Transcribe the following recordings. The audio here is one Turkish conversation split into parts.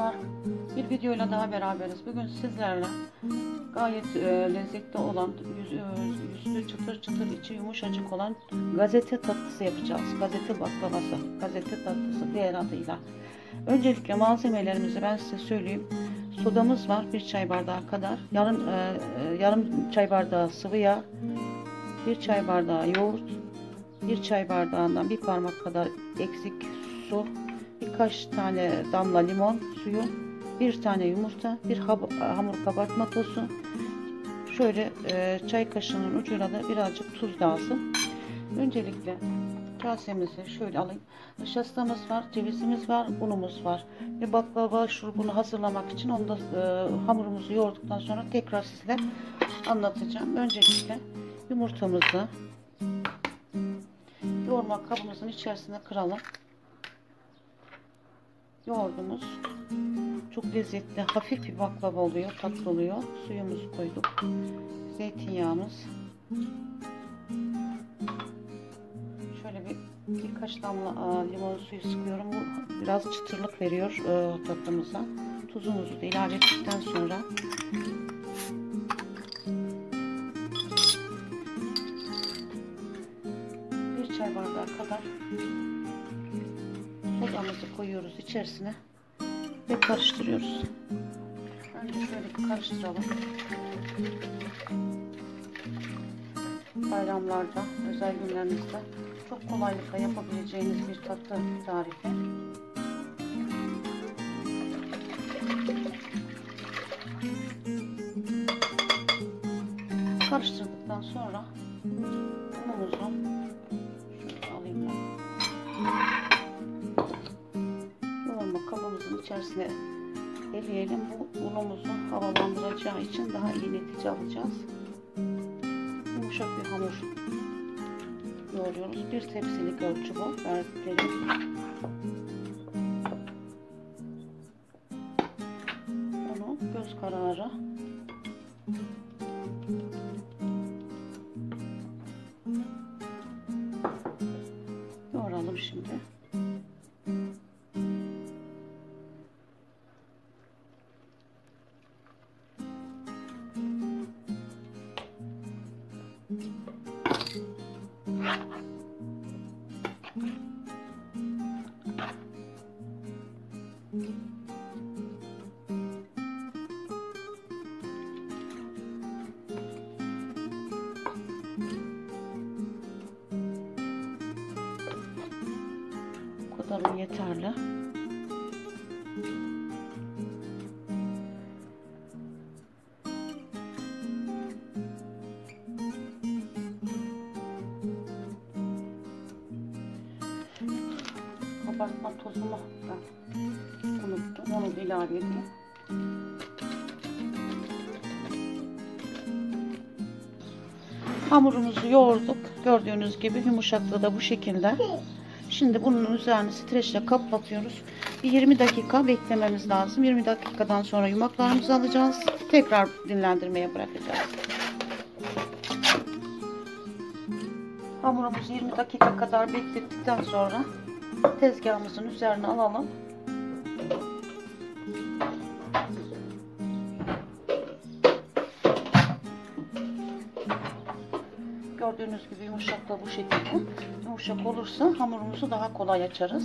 merhabalar. Bir videoyla daha beraberiz. Bugün sizlerle gayet lezzetli olan, yüzü çıtır çıtır, içi yumuşacık olan gazete tatlısı yapacağız. Gazete baklavası, gazete tatlısı diğer adıyla. Öncelikle malzemelerimizi ben size söyleyeyim. Sodamız var, 1 çay bardağı kadar. Yarım çay bardağı sıvı yağ, 1 çay bardağı yoğurt, 1 çay bardağından bir parmak kadar eksik su, birkaç tane damla limon suyu, 1 tane yumurta, bir hamur kabartma tozu, şöyle çay kaşığının ucuyla da birazcık tuz lazım. Öncelikle kasemizi şöyle alayım. Nişastamız var, cevizimiz var, unumuz var. Ve baklava şurubunu hazırlamak için onu da hamurumuzu yoğurduktan sonra tekrar size anlatacağım. Öncelikle yumurtamızı yoğurma kabımızın içerisine kıralım. Yoğurdumuz çok lezzetli, hafif bir baklava oluyor, tatlı oluyor. Suyumuzu koyduk. Zeytinyağımız. Şöyle birkaç damla limon suyu sıkıyorum. Bu biraz çıtırlık veriyor tatlımıza. Tuzumuzu da ilave ettikten sonra bir çay bardağı kadar sodamızı koyuyoruz içerisine ve karıştırıyoruz. Önce şöyle bir karıştıralım. Bayramlarda, özel günlerinizde çok kolaylıkla yapabileceğiniz bir tatlı tarifi. Karıştırdıktan sonra unumuzu şöyle alayım ben. Yoğurma kabımızın içerisine eleyelim. Bu unumuzu havalandıracağı için daha iyi netice alacağız. Yumuşak bir hamur yoğuruyoruz. Bir tepsilik ölçü bu verdiklerim. Onu göz kararı yoğuralım şimdi. Bu kadarı yeterli. Kabartma tozumu ben unuttum. Onu da ilave edeyim. Hamurumuzu yoğurduk. Gördüğünüz gibi yumuşaklığı da bu şekilde. Şimdi bunun üzerine streçle kapatıyoruz. Bir 20 dakika beklememiz lazım. 20 dakikadan sonra yumaklarımızı alacağız. Tekrar dinlendirmeye bırakacağız. Hamurumuzu 20 dakika kadar beklettikten sonra tezgahımızın üzerine alalım. Gördüğünüz gibi yumuşaklığı bu şekilde. Yumuşak olursa hamurumuzu daha kolay açarız.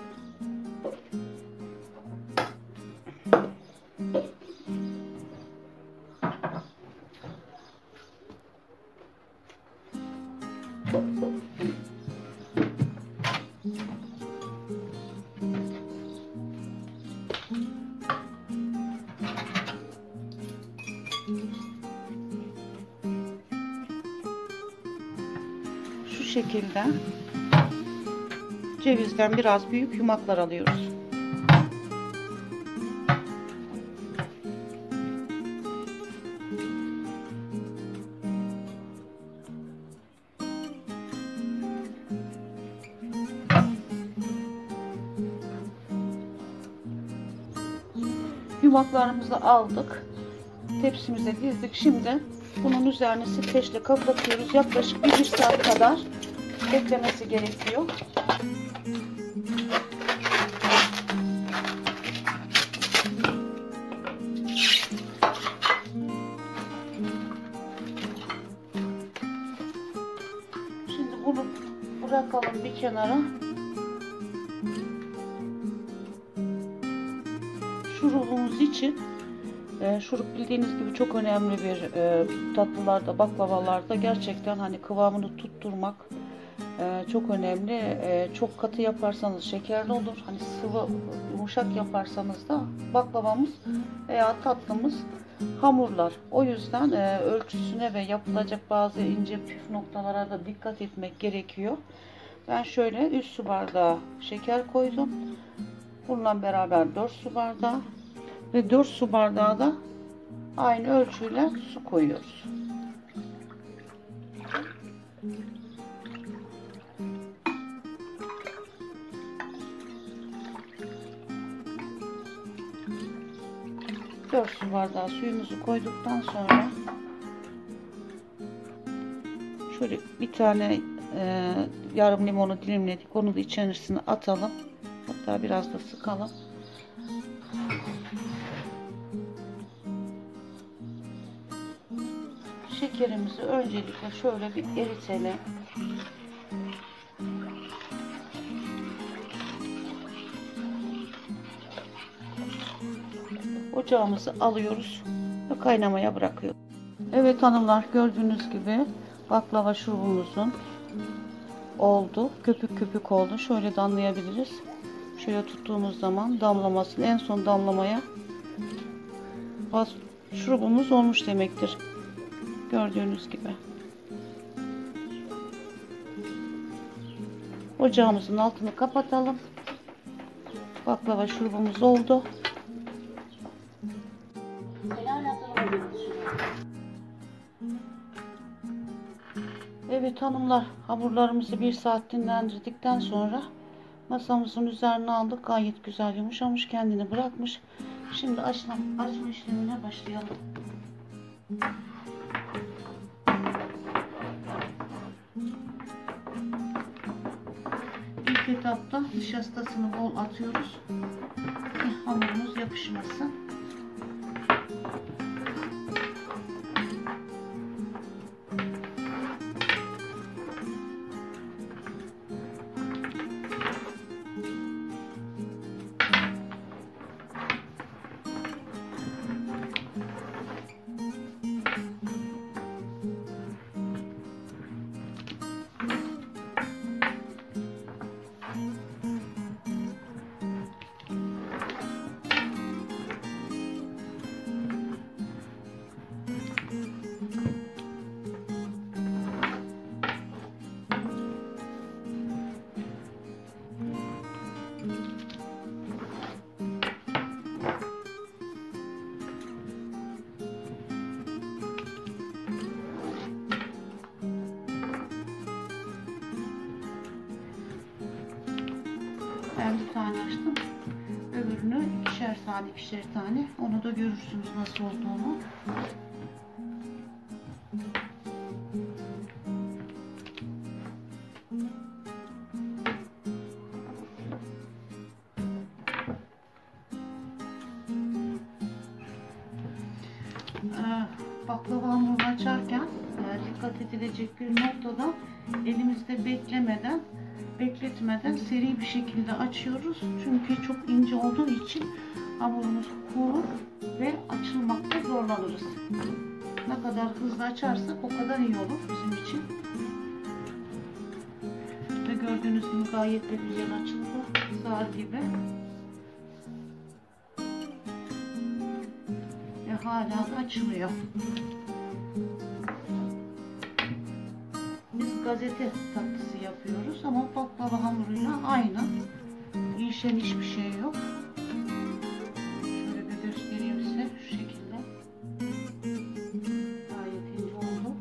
Şu şekilde cevizden biraz büyük yumaklar alıyoruz. Yumaklarımızı aldık. Tepsimize dizdik. Şimdi bunun üzerine streçle kapatıyoruz. Yaklaşık 1 saat kadar beklemesi gerekiyor. bir kenara. Şurubumuz için şurup bildiğiniz gibi çok önemli bir tatlılarda, baklavalarda gerçekten hani kıvamını tutturmak çok önemli. Çok katı yaparsanız şekerli olur. Hani sıvı, yumuşak yaparsanız da baklavamız veya tatlımız hamurlar. O yüzden ölçüsüne ve yapılacak bazı ince püf noktalara da dikkat etmek gerekiyor. Ben şöyle 3 su bardağı şeker koydum. Bununla beraber 4 su bardağı ve 4 su bardağı da aynı ölçüyle su koyuyoruz. Dört su bardağı suyumuzu koyduktan sonra şöyle bir tane yarım limonu dilimledik. Onu da içerisine atalım. Hatta biraz da sıkalım. Şekerimizi öncelikle şöyle bir eritelim. Ocağımızı alıyoruz ve kaynamaya bırakıyoruz. Evet hanımlar, gördüğünüz gibi baklava şurubumuzun oldu. Köpük köpük oldu. Şöyle de anlayabiliriz. Şöyle tuttuğumuz zaman damlamasını en son damlamaya şurubumuz olmuş demektir. Gördüğünüz gibi. Ocağımızın altını kapatalım. Baklava şurubumuz oldu. Evet hanımlar, hamurlarımızı 1 saat dinlendirdikten sonra masamızın üzerine aldık. Gayet güzel yumuşamış, kendini bırakmış. Şimdi açma işlemine başlayalım. İlk etapta nişastasını bol atıyoruz ki hamurumuz yapışmasın. Ben bir tane açtım. Öbürünü ikişer tane. Onu da görürsünüz nasıl olduğunu. Baklava hamurunu açarken dikkat edilecek bir noktada elimizde bekletmeden seri bir şekilde açıyoruz. Çünkü çok ince olduğu için hamurumuz kurur ve açılmakta zorlanırız. Ne kadar hızlı açarsak o kadar iyi olur bizim için. Ve gördüğünüz gibi gayet de güzel açıldı. Zar gibi. Ve hala da açılıyor. Biz gazete tatlısı yapıyoruz ama baklava hamuruyla aynı. Değişen hiçbir şey yok. Şöyle bir göstereyim size şu şekilde. Gayet ince oldu.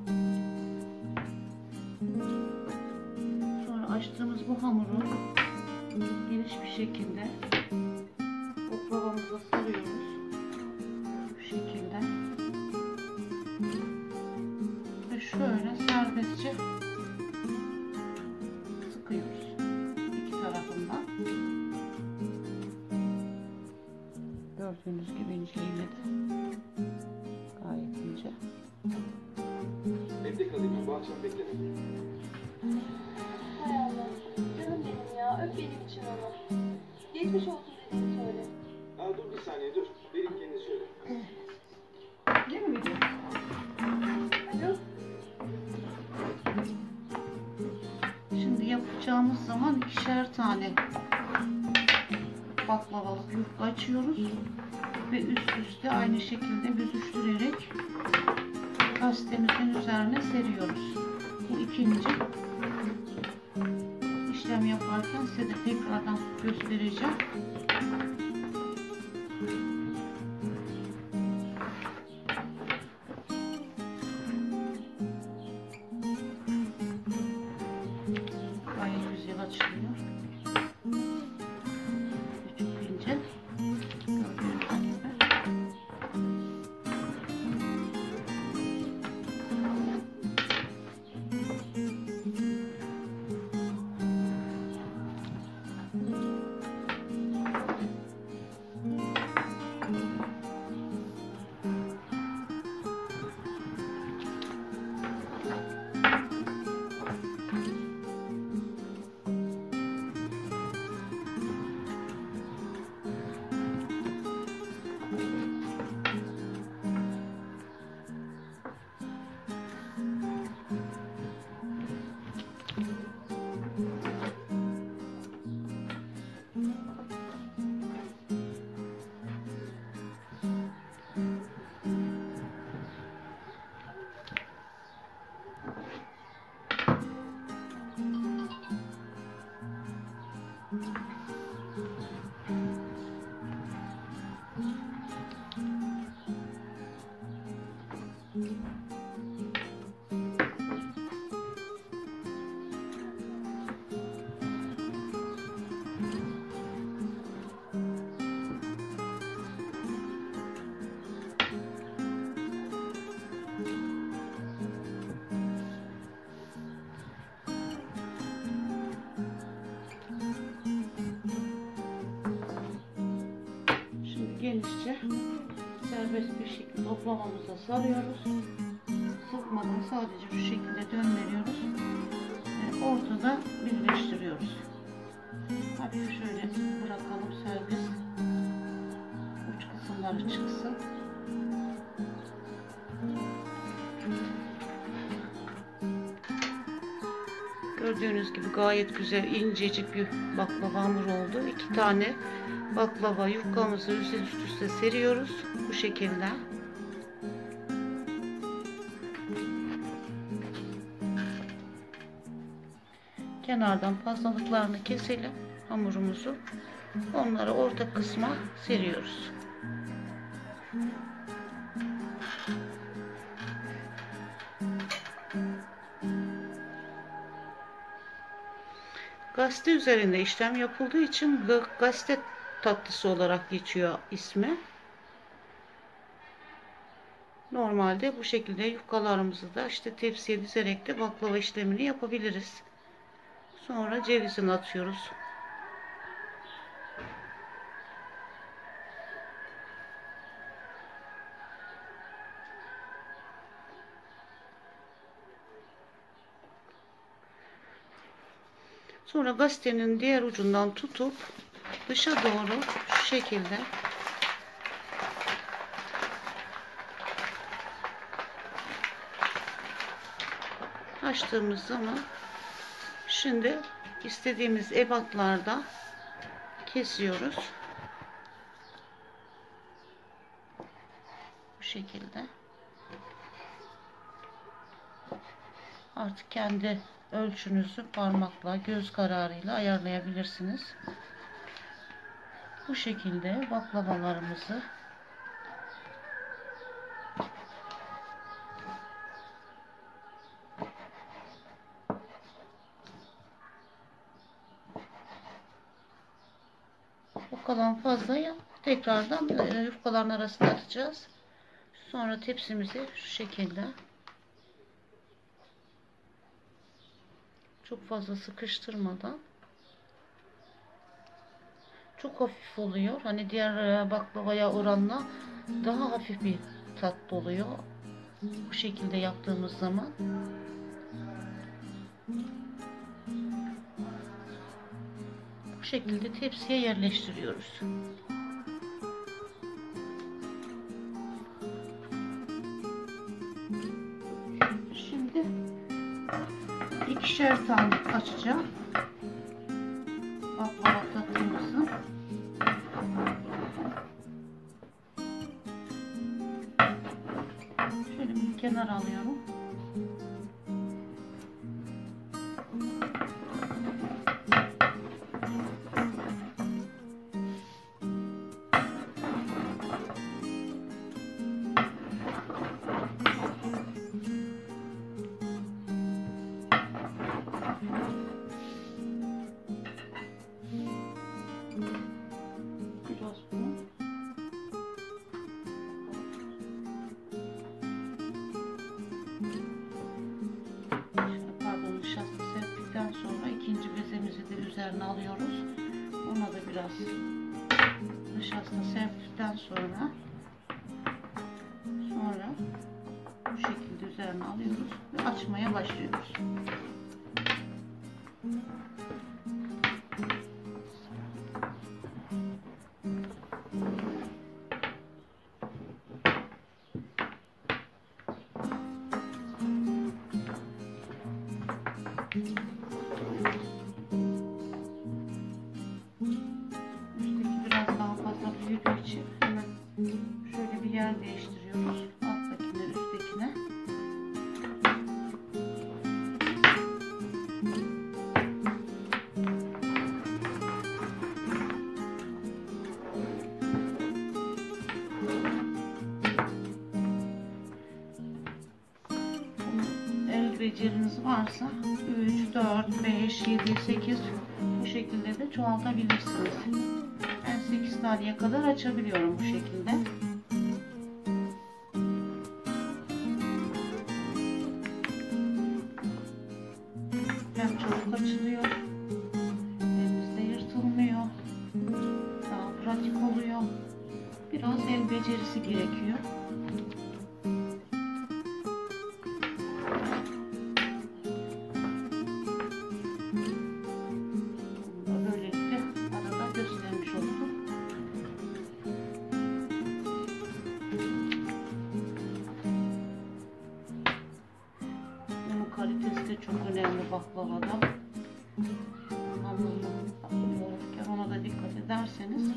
Sonra açtığımız bu hamuru geniş bir şekilde baklavamıza sarıyoruz. Bu şekilde. Ve şöyle serbestçe sıkıyoruz iki tarafından. Gördüğünüz gibi inceliğiyle de gayet ince. Evde kalayım, bu akşam beklemeyin. Hay Allah. benim için onu. Geçmiş olsun dediğini söyle. Dur bir saniye dur. Benim kendini söyle. Değil mi video? Alo. Şimdi yapacağımız zaman 2'şer tane baklavalık yufka açıyoruz ve üst üste aynı şekilde büzüştürerek pastemizin üzerine seriyoruz. Bu ikinci. İşlem yaparken size de tekrardan göstereceğim. Gayet güzel açılıyor. Küçük ince. Gördüğünüz gibi. Genişçe serbest bir şekilde oklavamıza sarıyoruz. Sıkmadan sadece şu şekilde döndürüyoruz ve ortada birleştiriyoruz. Hafif şöyle bırakalım serbest. Uç kısımları çıksın. Gördüğünüz gibi gayet güzel incecik bir baklava hamuru oldu. 2 tane baklava yufkamızı üst üste seriyoruz. Bu şekilde. Kenardan fazlalıklarını keselim hamurumuzu. Onları orta kısma seriyoruz. Gazete üzerinde işlem yapıldığı için gazete tatlısı olarak geçiyor ismi. Normalde bu şekilde yufkalarımızı da işte tepsiye dizerek de baklava işlemini yapabiliriz. Sonra cevizini atıyoruz. Sonra gazetenin diğer ucundan tutup dışa doğru şu şekilde açtığımız zaman şimdi istediğimiz ebatlarda kesiyoruz. Bu şekilde. Artık kendi ölçünüzü parmakla, göz kararıyla ayarlayabilirsiniz. Bu şekilde baklavalarımızı bu kalan fazlayı tekrardan yufkaların arasına atacağız. Sonra tepsimizi şu şekilde çok fazla sıkıştırmadan, çok hafif oluyor. Hani diğer baklavaya oranla daha hafif bir tatlı oluyor. Bu şekilde yaptığımız zaman. bu şekilde tepsiye yerleştiriyoruz. Şimdi ikişer tane açacağım. Baklava tatlımızı. Şöyle bir kenara alıyorum. Biraz bunu. Pardon, nişasta serptikten sonra ikinci bezemizi de üzerine alıyoruz. Ona da biraz nişasta serptikten sonra bu şekilde üzerine alıyoruz ve açmaya başlıyoruz. Üstteki biraz daha fazla büyüdüğü için hemen şöyle bir yer değiştiriyoruz. Alttakine, üsttekine. El beceriniz varsa 3, 4, 5, 7, 8 bu şekilde de çoğaltabilirsiniz. Ben 8 taneye kadar açabiliyorum bu şekilde. Hem çabuk açılıyor, elimizde yırtılmıyor, daha pratik oluyor. Biraz el becerisi gerekiyor. Böylelikle arada göstermiş oldum. Bunun kalitesi de çok önemli baklavada. Hamurunu yoğururken ona da dikkat ederseniz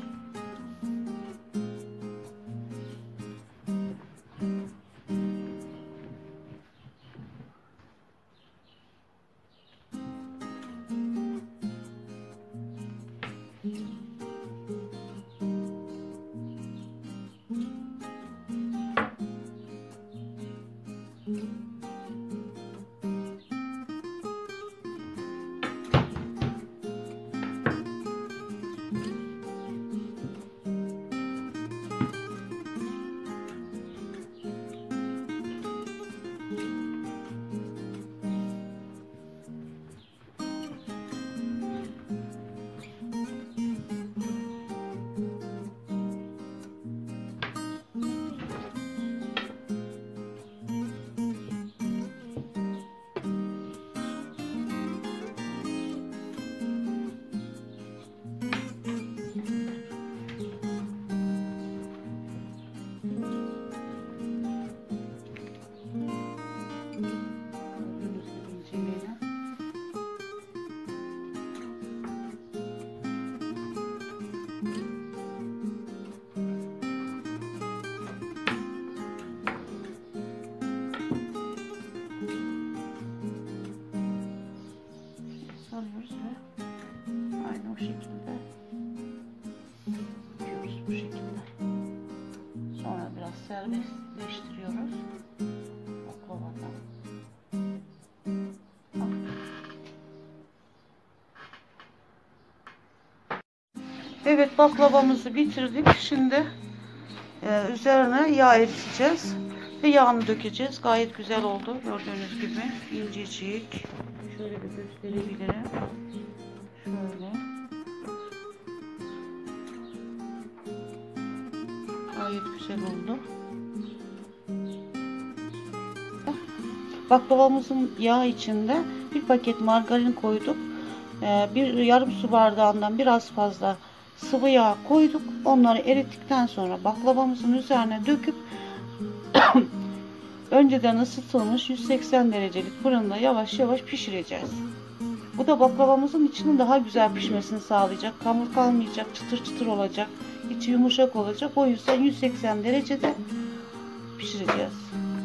sarıyoruz ve aynı o şekilde yapıyoruz bu şekilde. Sonra biraz serbestleştiriyoruz baklavadan. Evet, baklavamızı bitirdik. Şimdi üzerine yağ eriteceğiz ve yağını dökeceğiz. Gayet güzel oldu. Gördüğünüz gibi incecik. Şöyle bir gösterebilirim. Şöyle. Gayet güzel oldu. Baklavamızın yağı içinde bir paket margarin koyduk. bir yarım su bardağından biraz fazla sıvı yağ koyduk. Onları erittikten sonra baklavamızın üzerine döküp önceden ısıtılmış 180 derecelik fırında yavaş yavaş pişireceğiz. Bu da baklavamızın içinin daha güzel pişmesini sağlayacak. Hamur kalmayacak, çıtır çıtır olacak. İçi yumuşak olacak. O yüzden 180 derecede pişireceğiz.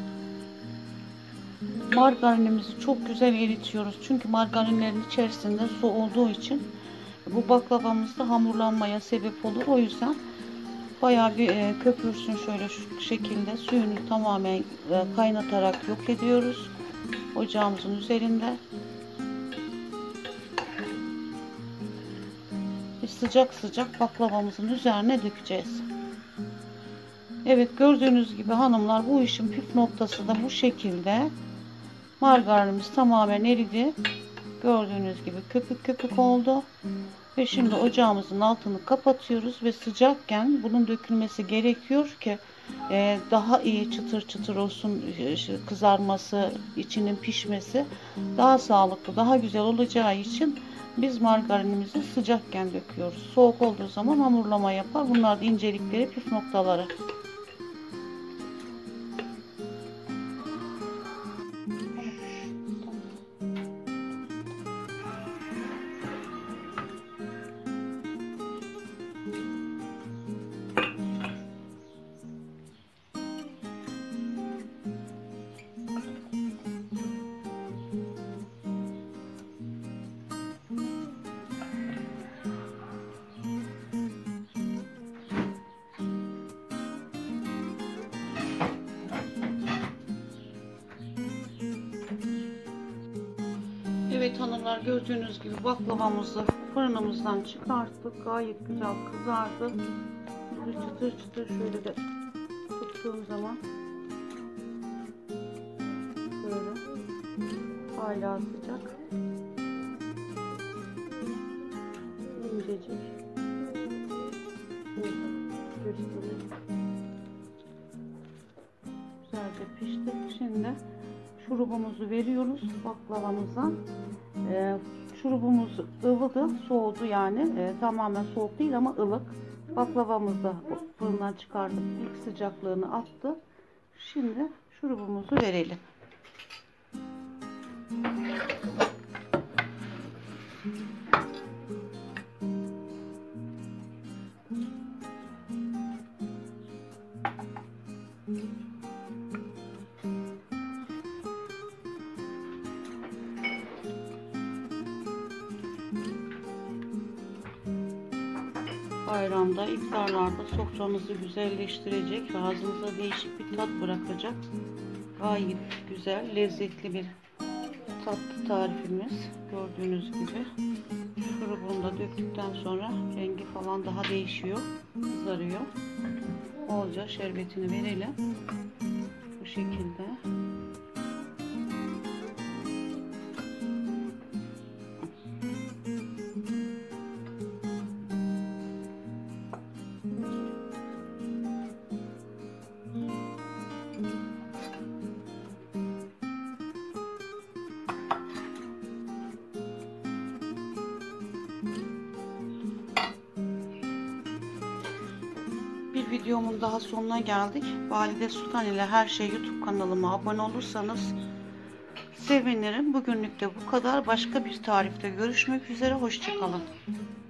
Margarinimizi çok güzel eritiyoruz. Çünkü margarinlerin içerisinde su olduğu için bu baklavamızda hamurlanmaya sebep olur. O yüzden bayağı bir köpürsün, şöyle şu şekilde suyunu tamamen kaynatarak yok ediyoruz ocağımızın üzerinde. Ve sıcak sıcak baklavamızın üzerine dökeceğiz. Evet, gördüğünüz gibi hanımlar, bu işin püf noktası da bu şekilde. Margarinimiz tamamen eridi. Gördüğünüz gibi köpük köpük oldu. Ve şimdi ocağımızın altını kapatıyoruz ve sıcakken bunun dökülmesi gerekiyor ki daha iyi çıtır çıtır olsun, kızarması, içinin pişmesi daha sağlıklı, daha güzel olacağı için biz margarinimizi sıcakken döküyoruz. Soğuk olduğu zaman hamurlama yapar. Bunlar da incelikleri, püf noktaları. Evet hanımlar, gördüğünüz gibi baklavamızı fırınımızdan çıkarttık. Gayet güzel kızardı. Böyle çıtır çıtır, şöyle de tuttuğum zaman böyle hala sıcak, incecik. Göstereyim. Güzelce pişti. Şimdi şurubumuzu veriyoruz baklavamıza. Şurubumuz ılıdı, soğudu yani. Tamamen soğuk değil ama ılık. Baklavamızı da fırından çıkardık. İlk sıcaklığını attı. Şimdi şurubumuzu verelim. Bayramda, iftarlarda soframızı güzelleştirecek ve ağzınıza değişik bir tat bırakacak gayet güzel, lezzetli bir tatlı tarifimiz. Gördüğünüz gibi şurubunu da döktükten sonra rengi falan daha değişiyor, kızarıyor. Bolca şerbetini verelim. Bu şekilde. Bir videomun daha sonuna geldik. Valide Sultan ile Her Şey YouTube kanalıma abone olursanız sevinirim. Bugünlük de bu kadar. Başka bir tarifte görüşmek üzere. Hoşça kalın.